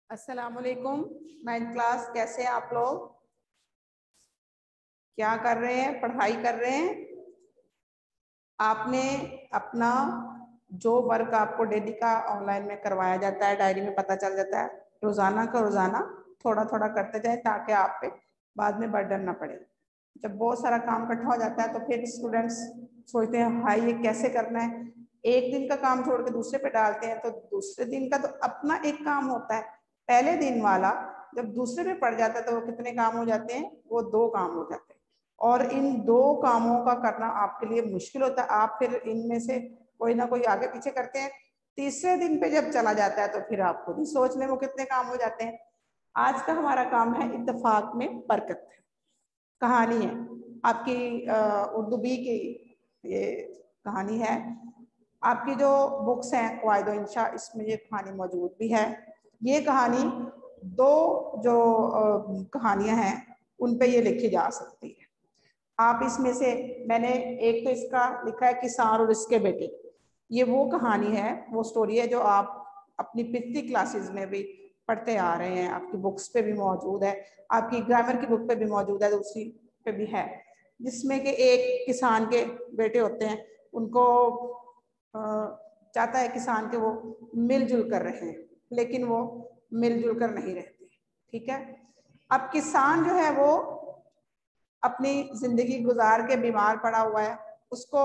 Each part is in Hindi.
अस्सलामुअलैकुम। 9th क्लास, कैसे हैं आप लोग? क्या कर रहे हैं? पढ़ाई कर रहे हैं? आपने अपना जो वर्क आपको डेली का ऑनलाइन में करवाया जाता है, डायरी में पता चल जाता है, रोजाना का रोजाना थोड़ा थोड़ा करते जाए ताकि आप पे बाद में बर्डन ना पड़े। जब बहुत सारा काम इकट्ठा हो जाता है तो फिर स्टूडेंट्स सोचते हैं हाय ये कैसे करना है, एक दिन का काम छोड़ के दूसरे पे डालते हैं, तो दूसरे दिन का तो अपना एक काम होता है, पहले दिन वाला जब दूसरे पे पड़ जाता है तो वो कितने काम हो जाते हैं? वो 2 काम हो जाते हैं। और इन 2 कामों का करना आपके लिए मुश्किल होता है। आप फिर इनमें से कोई ना कोई आगे पीछे करते हैं, तीसरे दिन पे जब चला जाता है तो फिर आप खुद ही सोच लें वो कितने काम हो जाते हैं। आज का हमारा काम है इत्तेफाक में बरकत। कहानी है आपकी उर्दू बी की, ये कहानी है। आपकी जो बुक्स हैं क़वाइद व इंशा, इसमें ये कहानी मौजूद भी है। ये कहानी 2 जो कहानियां हैं उन पे ये लिखी जा सकती है। आप इसमें से, मैंने एक तो इसका लिखा है किसान और इसके बेटे। ये वो कहानी है, वो स्टोरी है जो आप अपनी पिछली क्लासेस में भी पढ़ते आ रहे हैं, आपकी बुक्स पे भी मौजूद है, आपकी ग्रामर की बुक पे भी मौजूद है, दूसरी पे भी है, जिसमें कि एक किसान के बेटे होते हैं, उनको चाहता है किसान के वो मिलजुल कर रहे हैं, लेकिन वो मिलजुल कर नहीं रहते। ठीक है। अब किसान जो है वो अपनी जिंदगी गुजार के बीमार पड़ा हुआ है, उसको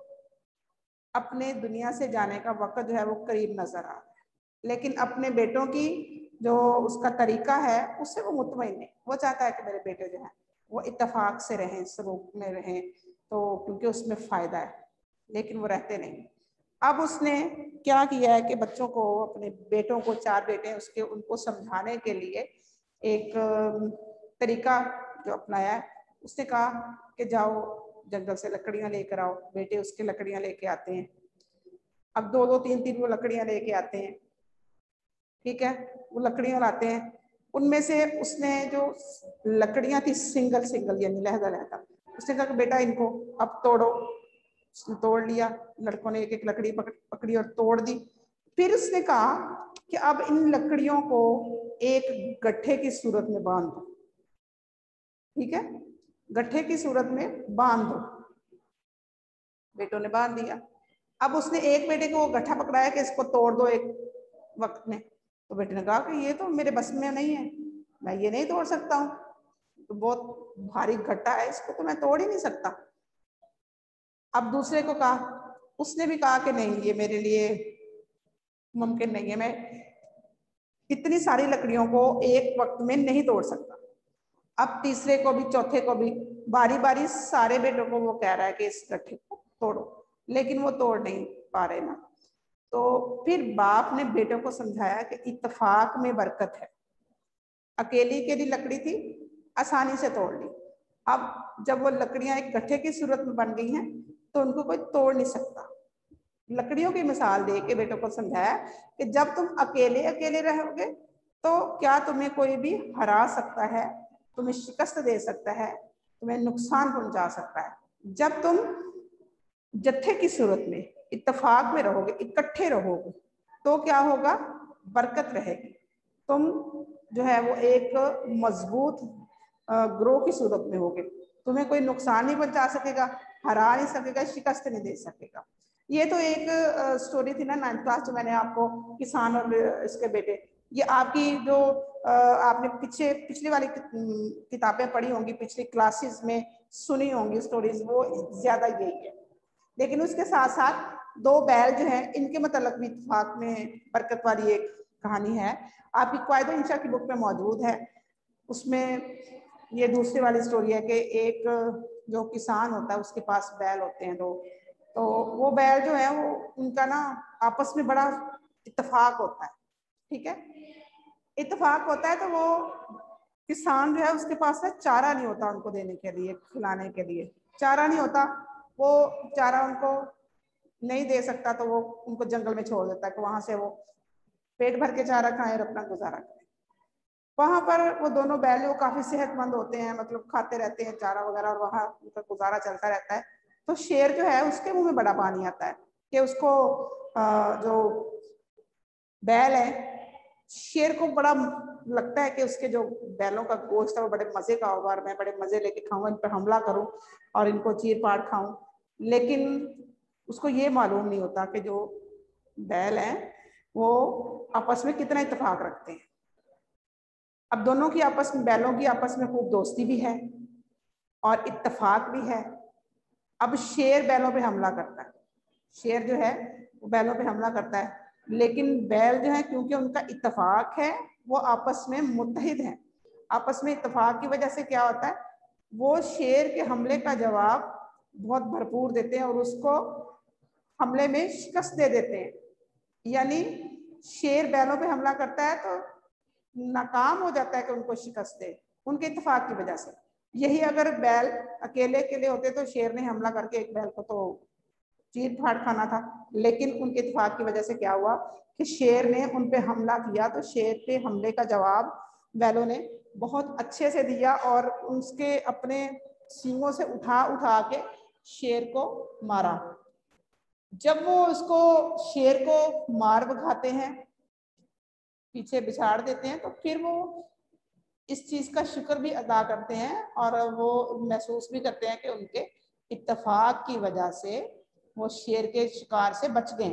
अपने दुनिया से जाने का वक्त जो है वो करीब नजर आ रहा है, लेकिन अपने बेटों की जो उसका तरीका है उससे वो मुतमईन नहीं। वो चाहता है कि मेरे बेटे जो हैं वो इत्तेफाक से रहें, सलूक में रहें, तो क्योंकि उसमें फायदा है, लेकिन वो रहते नहीं। अब उसने क्या किया है कि बच्चों को, अपने बेटों को, 4 बेटे उसके, उनको समझाने के लिए एक तरीका जो अपनाया है, उसने कहा कि जाओ जंगल से लकड़ियां लेकर आओ। बेटे उसके लकड़ियां लेके आते हैं। अब 2-2 3-3 वो लकड़ियां लेके आते हैं। ठीक है, वो लकड़ियां लाते हैं, उनमें से उसने जो लकड़ियां थी सिंगल सिंगल यानी लहदा, उसने कहा कि बेटा इनको अब तोड़ो। उसने तोड़ लिया, लड़कों ने एक एक लकड़ी पकड़ी और तोड़ दी। फिर उसने कहा कि अब इन लकड़ियों को एक गट्ठे की सूरत में बांध दो। ठीक है, गट्ठे की सूरत में बांध दो। बेटों ने बांध दिया। अब उसने एक बेटे को वो गट्ठा पकड़ाया कि इसको तोड़ दो एक वक्त में, तो बेटे ने कहा कि ये तो मेरे बस में नहीं है, मैं ये नहीं तोड़ सकता हूँ, तो बहुत भारी गट्ठा है, इसको तो मैं तोड़ ही नहीं सकता। अब दूसरे को कहा, उसने भी कहा कि नहीं ये मेरे लिए मुमकिन नहीं है, मैं इतनी सारी लकड़ियों को एक वक्त में नहीं तोड़ सकता। अब तीसरे को भी, चौथे को भी, बारी बारी सारे बेटों को वो कह रहा है कि इस गट्ठे को तोड़ो, लेकिन वो तोड़ नहीं पा रहे ना। तो फिर बाप ने बेटों को समझाया कि इत्तेफाक में बरकत है। अकेली के लिए लकड़ी थी, आसानी से तोड़ ली। अब जब वो लकड़ियां एक गट्ठे की सूरत में बन गई हैं तो उनको कोई तोड़ नहीं सकता। लकड़ियों की मिसाल दे के बेटों को समझाया कि जब तुम अकेले अकेले रहोगे तो क्या तुम्हें कोई भी हरा सकता है, तुम्हें शिकस्त दे सकता है, तुम्हें नुकसान पहुंचा सकता है। जब तुम जत्थे की सूरत में इत्तेफाक में रहोगे, इकट्ठे रहोगे, तो क्या होगा? बरकत रहेगी। तुम जो है वो एक मजबूत ग्रोह की सूरत में होगे, तुम्हें कोई नुकसान नहीं पहुंचा सकेगा, हरा नहीं सकेगा, शिकस्त नहीं दे सकेगा। ये तो एक स्टोरी थी ना 9th क्लास जो मैंने आपको, किसान और इसके बेटे। ये आपकी जो आपने पिछली वाली किताबें पढ़ी होंगी, पिछली क्लासेस में सुनी होंगी स्टोरीज, वो ज्यादा यही है। लेकिन उसके साथ साथ 2 बैल जो हैं इनके मतलब भी इत्तेफाक में बरकत वाली एक कहानी है, आपकी क़वाइद इंशा की बुक में मौजूद है। उसमें ये दूसरी वाली स्टोरी है कि एक जो किसान होता है उसके पास बैल होते हैं 2, तो वो बैल जो है वो उनका ना आपस में बड़ा इत्तेफाक होता है। ठीक है, इत्तेफाक होता है तो वो किसान जो है उसके पास ना चारा नहीं होता उनको देने के लिए, खिलाने के लिए चारा नहीं होता, वो चारा उनको नहीं दे सकता, तो वो उनको जंगल में छोड़ देता है कि वहां से वो पेट भर के चारा खाएं और अपना गुजारा करें। वहां पर वो दोनों बैल वो काफी सेहतमंद होते हैं, मतलब खाते रहते हैं चारा वगैरह, और वहां उनका गुजारा चलता रहता है। तो शेर जो है उसके मुंह में बड़ा पानी आता है कि उसको जो बैल है शेर को बड़ा लगता है कि उसके जो बैलों का गोश्त है वो बड़े मजे का होगा और मैं बड़े मजे लेके खाऊं, इन पर हमला करूं और इनको चीर फाड़ खाऊं। लेकिन उसको ये मालूम नहीं होता कि जो बैल हैं वो आपस में कितना इत्तेफाक रखते हैं। अब दोनों की आपस में, बैलों की आपस में खूब दोस्ती भी है और इत्तेफाक भी है। अब शेर बैलों पे हमला करता है, शेर जो है वो बैलों पे हमला करता है, लेकिन बैल जो है क्योंकि उनका इत्तेफाक है वो आपस में मुत्तहिद हैं। आपस में इत्तेफाक की वजह से क्या होता है, वो शेर के हमले का जवाब बहुत भरपूर देते हैं और उसको हमले में शिकस्त दे देते हैं। यानी शेर बैलों पे हमला करता है तो नाकाम हो जाता है कि उनको शिकस्त दे, उनके इत्तेफाक की वजह से। यही अगर बैल अकेले अकेले होते तो शेर ने हमला करके एक बैल को तो चीर फाड़ खाना था, लेकिन उनके इत्तेफाक की वजह से क्या हुआ कि शेर ने उन पे हमला किया, तो शेर पे हमले का जवाब बैलों ने बहुत अच्छे से दिया और उसके अपने सींगों से उठा उठा के शेर को मारा। जब वो उसको शेर को मार भगाते हैं, पीछे बिछाड़ देते हैं, तो फिर वो इस चीज का शुक्र भी अदा करते हैं और वो महसूस भी करते हैं कि उनके इत्तेफाक की वजह से वो शेर के शिकार से बच गए।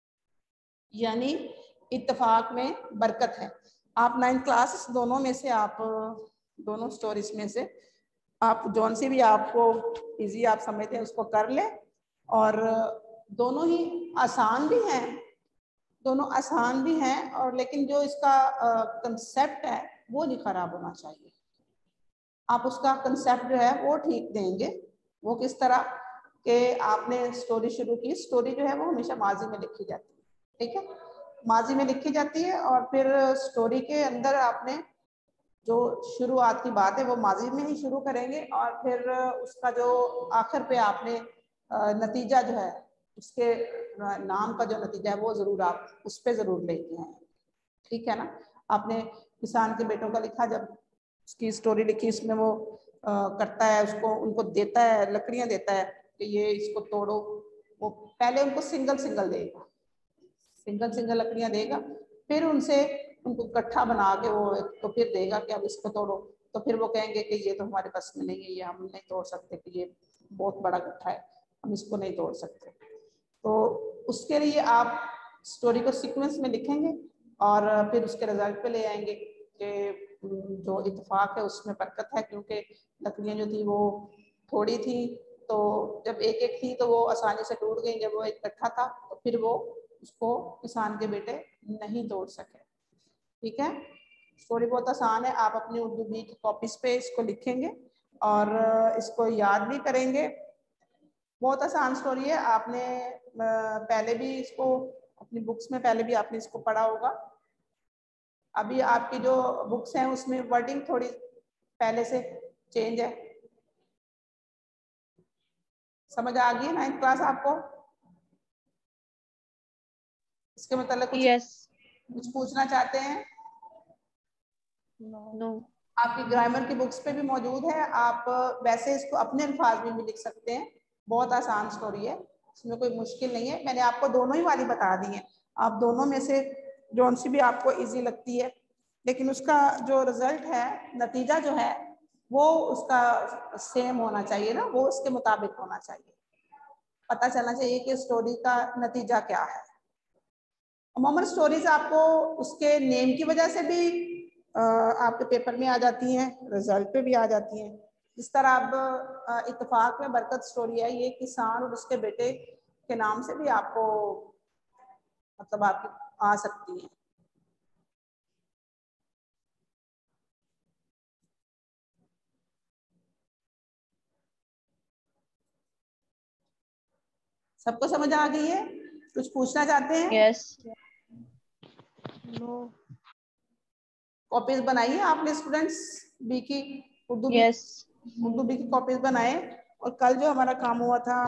यानी इत्तेफाक में बरकत है। आप 9th क्लास दोनों में से, आप दोनों स्टोरीज में से आप जौन सी भी आपको इजी आप समझते हैं उसको कर ले। और दोनों ही आसान भी हैं, दोनों आसान भी हैं, और लेकिन जो इसका कंसेप्ट है वो नहीं खराब होना चाहिए। आप उसका कंसेप्ट जो है वो ठीक देंगे। वो किस तरह के, आपने स्टोरी शुरू की, स्टोरी जो है वो हमेशा माजी में लिखी जाती है, ठीक है, माजी में लिखी जाती है और फिर स्टोरी के अंदर आपने जो शुरुआत की बात है वो माजी में ही शुरू करेंगे और फिर उसका जो आखिर पे आपने नतीजा जो है, उसके नाम का जो नतीजा है वो जरूर आप उस पर जरूर लेके आए, ठीक है ना। आपने किसान के बेटों का लिखा, जब उसकी स्टोरी लिखी, इसमें वो करता है, उसको उनको देता है, लकड़ियां देता है कि ये इसको तोड़ो। वो पहले उनको सिंगल सिंगल देगा, सिंगल सिंगल लकड़ियां देगा, फिर उनसे उनको इकट्ठा बना के वो तो फिर देगा कि अब इसको तोड़ो। तो फिर वो कहेंगे कि ये तो हमारे पास में नहीं है, ये हम नहीं तोड़ सकते, कि ये बहुत बड़ा गट्ठा है, हम इसको नहीं तोड़ सकते। तो उसके लिए आप स्टोरी को सीक्वेंस में लिखेंगे और फिर उसके रिजल्ट पे ले आएंगे कि जो इत्तेफाक है उसमें बरकत है, क्योंकि लकड़ियां जो थी वो थोड़ी थी, तो जब एक एक थी तो वो आसानी से टूट गई, जब वो इकट्ठा था तो फिर वो उसको किसान के बेटे नहीं तोड़ सके, ठीक है। स्टोरी बहुत आसान है, आप अपनी उर्दू बी की कॉपीज पे इसको लिखेंगे और इसको याद भी करेंगे। बहुत आसान स्टोरी है, आपने पहले भी इसको अपनी बुक्स में पहले भी आपने इसको पढ़ा होगा। अभी आपकी जो बुक्स हैं उसमें वर्डिंग थोड़ी पहले से चेंज है। समझ आ गई 9th क्लास आपको? इसके मतलब कुछ yes. कुछ पूछना चाहते हैं? no. आपकी ग्रामर की बुक्स पे भी मौजूद है, आप वैसे इसको अपने अल्फाज में भी लिख सकते हैं। बहुत आसान स्टोरी है, इसमें कोई मुश्किल नहीं है। मैंने आपको दोनों ही वाली बता दी है, आप दोनों में से जौन सी भी आपको इजी लगती है, लेकिन उसका जो रिजल्ट है, नतीजा जो है वो उसका सेम होना चाहिए ना, वो उसके मुताबिक होना चाहिए। पता चलना चाहिए कि स्टोरी का नतीजा क्या है। अमूमन स्टोरीज आपको उसके नेम की वजह से भी आपके पेपर में आ जाती हैं, रिजल्ट पे भी आ जाती हैं। इस तरह अब इत्तेफाक में बरकत स्टोरी है, ये किसान और उसके बेटे के नाम से भी आपको मतलब आपकी आ सकती है। सबको समझ आ गई है? कुछ पूछना चाहते हैं? yes. no. कॉपीज बनाई है आपने स्टूडेंट्स बी की, Urdu B, yes. Urdu B की कॉपीज बनाए। और कल जो हमारा काम हुआ था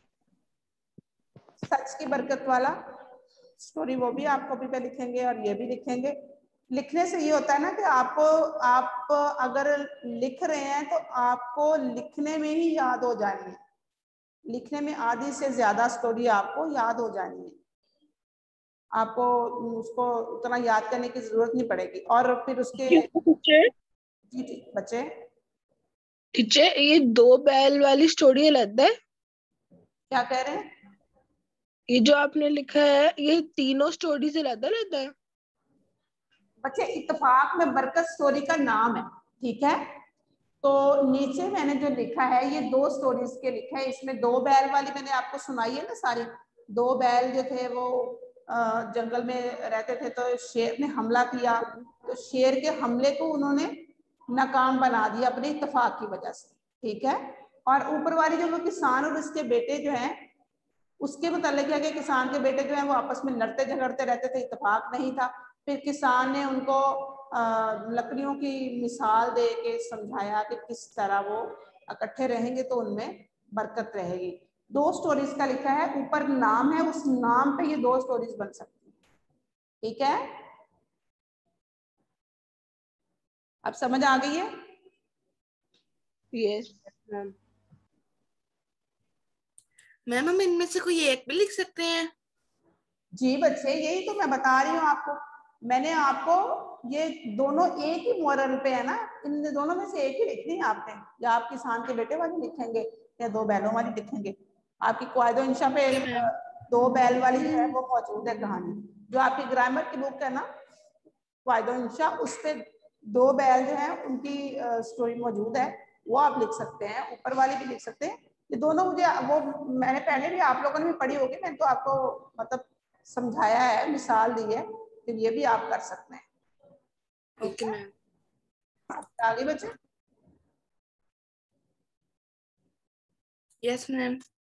सच की बरकत वाला स्टोरी, वो भी आप कॉपी पे लिखेंगे और ये भी लिखेंगे। लिखने से ये होता है ना कि आपको, आप अगर लिख रहे हैं तो आपको लिखने में ही याद हो जानी है, लिखने में आधी से ज्यादा स्टोरी आपको याद हो जानी है। आपको उसको उतना याद करने की जरूरत नहीं पड़ेगी। और फिर उसके जी ठीक बच्चे। टीचर ये 2 बैल वाली स्टोरी अलग है? क्या कह रहे हैं? ये जो आपने लिखा है ये तीनों स्टोरी से अलग है? बच्चे इत्तेफाक में बरकत स्टोरी का नाम है, ठीक है। तो नीचे मैंने जो लिखा है ये 2 स्टोरीज के लिखा है। इसमें 2 बैल वाली मैंने आपको सुनाई है ना सारी। 2 बैल जो थे वो जंगल में रहते थे, तो शेर ने हमला किया, तो शेर के हमले को उन्होंने नाकाम बना दिया अपने इत्तेफाक की वजह से, ठीक है। और ऊपर वाली जो वो किसान और उसके बेटे जो हैं उसके मुतालिक है कि किसान के बेटे जो हैं वो आपस में लड़ते झगड़ते रहते थे, इत्तेफाक नहीं था। फिर किसान ने उनको लकड़ियों की मिसाल दे के समझाया कि किस तरह वो इकट्ठे रहेंगे तो उनमें बरकत रहेगी। 2 स्टोरीज का लिखा है, ऊपर नाम है, उस नाम पे ये 2 स्टोरीज बन सकती है, ठीक है। अब समझ आ गई है? यस मैम हम इनमें से कोई एक भी लिख सकते हैं? जी बच्चे, यही तो मैं बता रही हूँ आपको। मैंने आपको ये दोनों एक ही मोरल पे है ना, इन दोनों में से एक ही लिखनी है आपने। या आप किसान के बेटे वाली लिखेंगे या 2 बैलों वाली लिखेंगे। आपकी क्वायदो इंशा पे 2 बैल वाली जो है वो मौजूद है कहानी, जो आपकी ग्रामर की बुक है ना क्वायदो इंशा, उस पे 2 बैल जो है उनकी स्टोरी मौजूद है, वो आप लिख सकते हैं। ऊपर वाली भी लिख सकते हैं। ये दोनों मुझे वो मैंने पहले भी आप लोगों ने भी पढ़ी होगी, मैंने तो आपको मतलब समझाया है, मिसाल दी है, तो ये भी आप कर सकते हैं। Okay ma'am. आगे बच्चे। Yes ma'am.